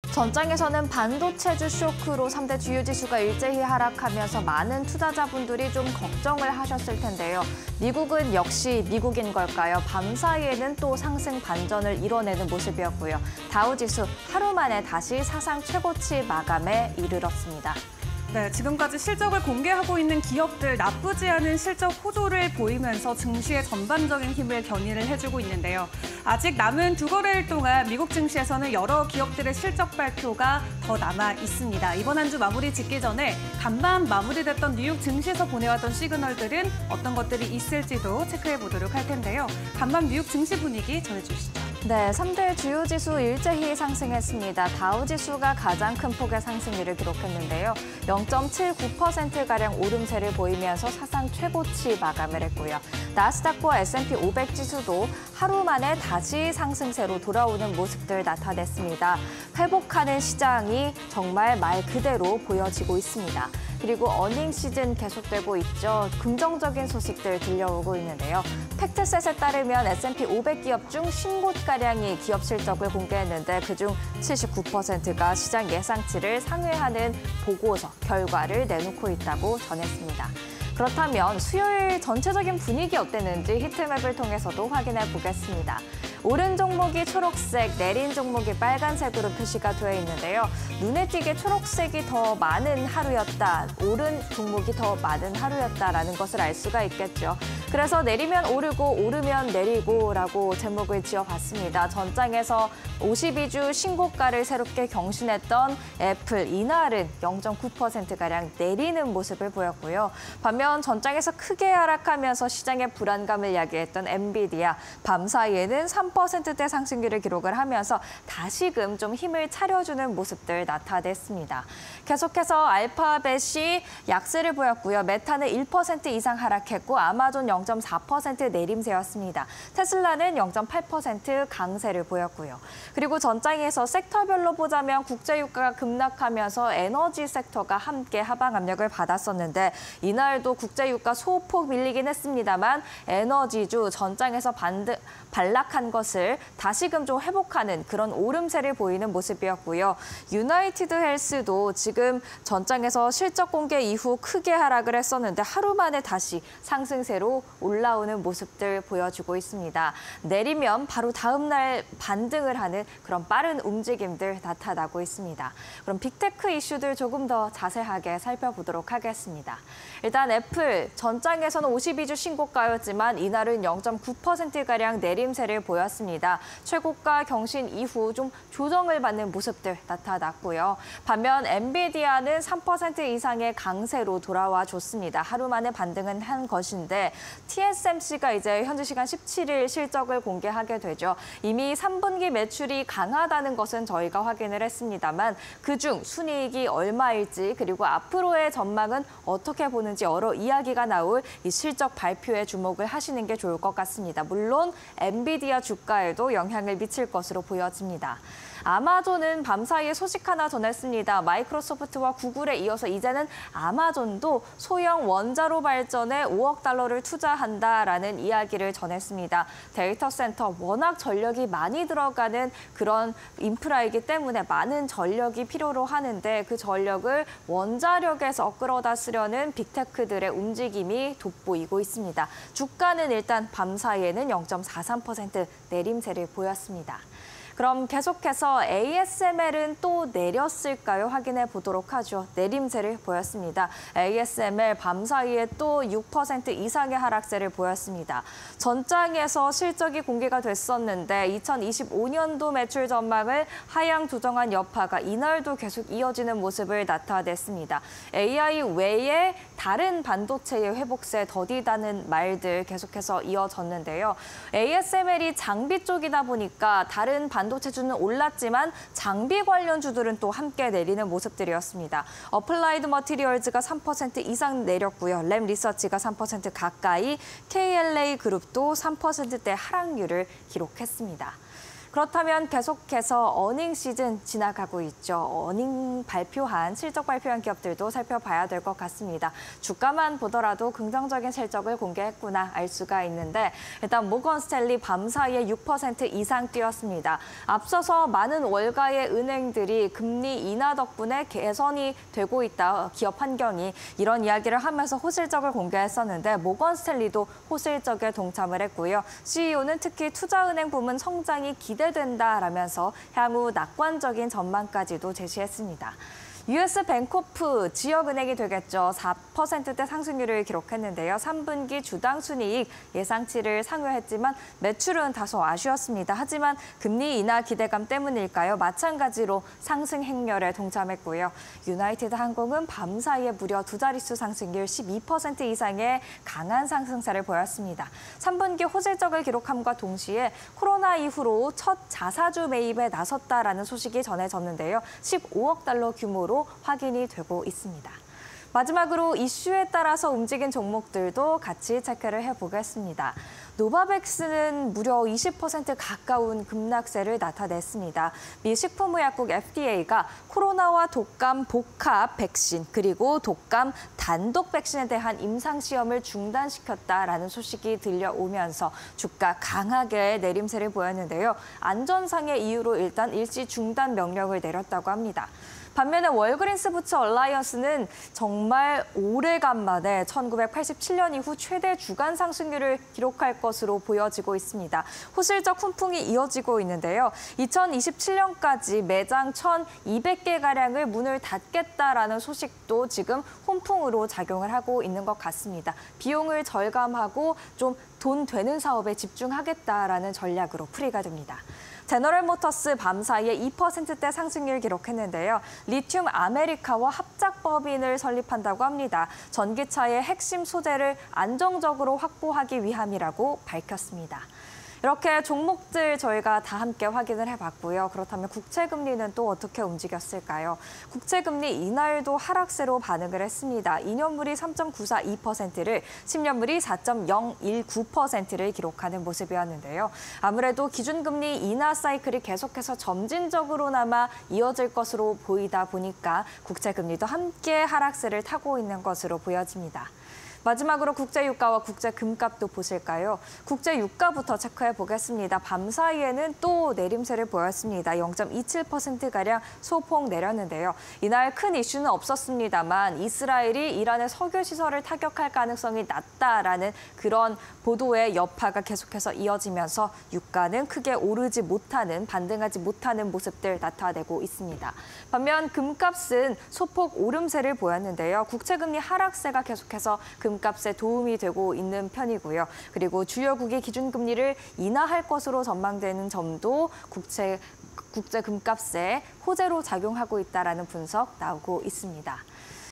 전장에서는 반도체주 쇼크로 3대 주요 지수가 일제히 하락하면서 많은 투자자분들이 좀 걱정을 하셨을 텐데요. 미국은 역시 미국인 걸까요? 밤사이에는 또 상승 반전을 이뤄내는 모습이었고요. 다우지수 하루 만에 다시 사상 최고치 마감에 이르렀습니다. 네, 지금까지 실적을 공개하고 있는 기업들 나쁘지 않은 실적 호조를 보이면서 증시의 전반적인 힘을 견인을 해주고 있는데요. 아직 남은 두 거래일 동안 미국 증시에서는 여러 기업들의 실적 발표가 더 남아 있습니다. 이번 한 주 마무리 짓기 전에 간밤 마무리됐던 뉴욕 증시에서 보내왔던 시그널들은 어떤 것들이 있을지도 체크해 보도록 할 텐데요. 간밤 뉴욕 증시 분위기 전해주시죠. 네, 3대 주요 지수 일제히 상승했습니다. 다우지수가 가장 큰 폭의 상승률을 기록했는데요. 0.79%가량 오름세를 보이면서 사상 최고치 마감을 했고요. 나스닥과 S&P 500 지수도 하루 만에 다시 상승세로 돌아오는 모습들 나타냈습니다. 회복하는 시장이 정말 말 그대로 보여지고 있습니다. 그리고 어닝 시즌 계속되고 있죠. 긍정적인 소식들 들려오고 있는데요. 팩트셋에 따르면 S&P 500 기업 중 50곳가량이 기업 실적을 공개했는데 그중 79%가 시장 예상치를 상회하는 보고서, 결과를 내놓고 있다고 전했습니다. 그렇다면 수요일 전체적인 분위기 어땠는지 히트맵을 통해서도 확인해 보겠습니다. 오른 종목이 초록색, 내린 종목이 빨간색으로 표시가 되어 있는데요. 눈에 띄게 초록색이 더 많은 하루였다, 오른 종목이 더 많은 하루였다라는 것을 알 수가 있겠죠. 그래서 내리면 오르고 오르면 내리고라고 제목을 지어봤습니다. 전장에서 52주 신고가를 새롭게 경신했던 애플, 이날은 0.9%가량 내리는 모습을 보였고요. 반면 전장에서 크게 하락하면서 시장의 불안감을 야기했던 엔비디아, 밤사이에는 3%대 상승률을 기록을 하면서 다시금 좀 힘을 차려주는 모습들 나타냈습니다. 계속해서 알파벳이 약세를 보였고요. 메타는 1% 이상 하락했고 아마존 0.4% 내림세였습니다. 테슬라는 0.8% 강세를 보였고요. 그리고 전장에서 섹터별로 보자면 국제유가가 급락하면서 에너지 섹터가 함께 하방 압력을 받았었는데 이날도 국제유가 소폭 밀리긴 했습니다만 에너지주 전장에서 반락한 것을 다시금 좀 회복하는 그런 오름세를 보이는 모습이었고요. 유나이티드 헬스도 지금 전장에서 실적 공개 이후 크게 하락을 했었는데 하루 만에 다시 상승세로 올라오는 모습들 보여주고 있습니다. 내리면 바로 다음 날 반등을 하는 그런 빠른 움직임들 나타나고 있습니다. 그럼 빅테크 이슈들 조금 더 자세하게 살펴보도록 하겠습니다. 일단 애플, 전장에서는 52주 신고가였지만 이날은 0.9%가량 내림세를 보였습니다. 최고가 경신 이후 좀 조정을 받는 모습들 나타났고요. 반면 엔비디아는 3% 이상의 강세로 돌아와 줬습니다. 하루 만에 반등은 한 것인데 TSMC가 이제 현지 시간 17일 실적을 공개하게 되죠. 이미 3분기 매출이 강하다는 것은 저희가 확인을 했습니다만 그중 순이익이 얼마일지 그리고 앞으로의 전망은 어떻게 보는지 여러 이야기가 나올 이 실적 발표에 주목을 하시는 게 좋을 것 같습니다. 물론 엔비디아 주가에도 영향을 미칠 것으로 보여집니다. 아마존은 밤사이에 소식 하나 전했습니다. 마이크로소프트와 구글에 이어서 이제는 아마존도 소형 원자로 발전에 5억 달러를 투자한다라는 이야기를 전했습니다. 데이터 센터 워낙 전력이 많이 들어가는 그런 인프라이기 때문에 많은 전력이 필요로 하는데 그 전력을 원자력에서 끌어다 쓰려는 빅테크들의 움직임이 돋보이고 있습니다. 주가는 일단 밤사이에는 0.43% 내림세를 보였습니다. 그럼 계속해서 ASML은 또 내렸을까요? 확인해 보도록 하죠. 내림세를 보였습니다. ASML 밤사이에 또 6% 이상의 하락세를 보였습니다. 전장에서 실적이 공개가 됐었는데 2025년도 매출 전망을 하향 조정한 여파가 이날도 계속 이어지는 모습을 나타냈습니다. AI 외에 다른 반도체의 회복세 더디다는 말들 계속해서 이어졌는데요. ASML이 장비 쪽이다 보니까 다른 반도체주는 올랐지만 장비 관련주들은 또 함께 내리는 모습들이었습니다. 어플라이드 머티리얼즈가 3% 이상 내렸고요. 램 리서치가 3% 가까이, KLA 그룹도 3%대 하락률을 기록했습니다. 그렇다면 계속해서 어닝 시즌 지나가고 있죠. 어닝 실적 발표한 기업들도 살펴봐야 될 것 같습니다. 주가만 보더라도 긍정적인 실적을 공개했구나 알 수가 있는데 일단 모건 스탠리 밤 사이에 6% 이상 뛰었습니다. 앞서서 많은 월가의 은행들이 금리 인하 덕분에 개선이 되고 있다. 기업 환경이 이런 이야기를 하면서 호실적을 공개했었는데 모건 스탠리도 호실적에 동참을 했고요. CEO는 특히 투자은행 부문 성장이 기대된다라면서 향후 낙관적인 전망까지도 제시했습니다. US 뱅코프 지역은행이 되겠죠. 4%대 상승률을 기록했는데요. 3분기 주당 순이익 예상치를 상회했지만 매출은 다소 아쉬웠습니다. 하지만 금리 인하 기대감 때문일까요? 마찬가지로 상승 행렬에 동참했고요. 유나이티드 항공은 밤 사이에 무려 두 자릿수 상승률 12% 이상의 강한 상승세를 보였습니다. 3분기 호실적을 기록함과 동시에 코로나 이후로 첫 자사주 매입에 나섰다라는 소식이 전해졌는데요. 15억 달러 규모로 확인이 되고 있습니다. 마지막으로 이슈에 따라서 움직인 종목들도 같이 체크를 해보겠습니다. 노바백스는 무려 20% 가까운 급락세를 나타냈습니다. 미 식품의약국 FDA가 코로나와 독감 복합 백신 그리고 독감 단독 백신에 대한 임상시험을 중단시켰다라는 소식이 들려오면서 주가 강하게 내림세를 보였는데요. 안전상의 이유로 일단 일시 중단 명령을 내렸다고 합니다. 반면에 월그린스 부츠 얼라이언스는 정말 오래간만에 1987년 이후 최대 주간 상승률을 기록할 것으로 보여지고 있습니다. 호실적 훈풍이 이어지고 있는데요. 2027년까지 매장 1,200개가량을 문을 닫겠다라는 소식도 지금 훈풍으로 작용을 하고 있는 것 같습니다. 비용을 절감하고 좀 돈 되는 사업에 집중하겠다라는 전략으로 풀이가 됩니다. 제너럴모터스 밤 사이에 2%대 상승률 기록했는데요. 리튬 아메리카와 합작법인을 설립한다고 합니다. 전기차의 핵심 소재를 안정적으로 확보하기 위함이라고 밝혔습니다. 이렇게 종목들 저희가 다 함께 확인을 해봤고요. 그렇다면 국채금리는 또 어떻게 움직였을까요? 국채금리 이날도 하락세로 반응을 했습니다. 2년물이 3.942%를, 10년물이 4.019%를 기록하는 모습이었는데요. 아무래도 기준금리 인하 사이클이 계속해서 점진적으로나마 이어질 것으로 보이다 보니까 국채금리도 함께 하락세를 타고 있는 것으로 보여집니다. 마지막으로 국제유가와 국제금값도 보실까요? 국제유가부터 체크해 보겠습니다. 밤 사이에는 또 내림세를 보였습니다. 0.27%가량 소폭 내렸는데요. 이날 큰 이슈는 없었습니다만 이스라엘이 이란의 석유시설을 타격할 가능성이 낮다라는 그런 보도의 여파가 계속해서 이어지면서 유가는 크게 오르지 못하는, 반등하지 못하는 모습들 나타내고 있습니다. 반면 금값은 소폭 오름세를 보였는데요. 국채금리 하락세가 계속해서 금값에 도움이 되고 있는 편이고요. 그리고 주요국이 기준금리를 인하할 것으로 전망되는 점도 국제 금값에 호재로 작용하고 있다라는 분석 나오고 있습니다.